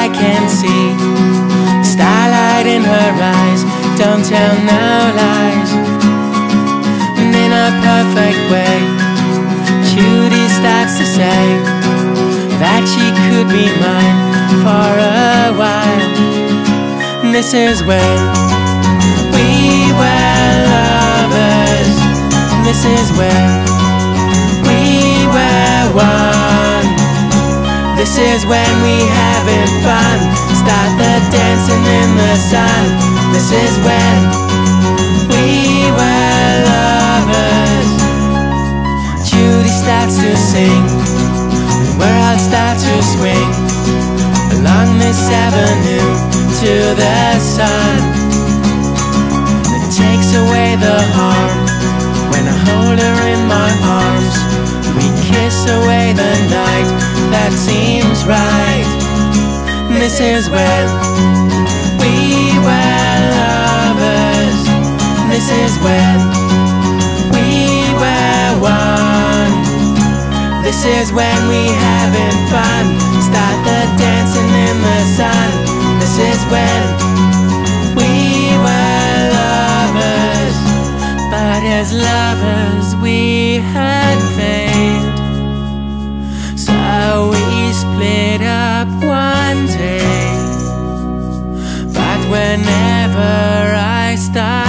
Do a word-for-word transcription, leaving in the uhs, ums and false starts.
I can see starlight in her eyes, don't tell no lies. And in a perfect way, Judy starts to say that she could be mine for a while. And this is when we were lovers, and this is when we were one. This is when we having fun, start the dancing in the sun. This is when we were lovers. Judy starts to sing, and we're all start to swing along this avenue to the sun. It takes away the harm when I hold her in my arms. We kiss away the night that seems right. And this is when we were lovers. And this is when we were one. This is when we having fun, start the dancing in the sun. This is when we were lovers. But as lovers we had failed, so we split up one day. But whenever I start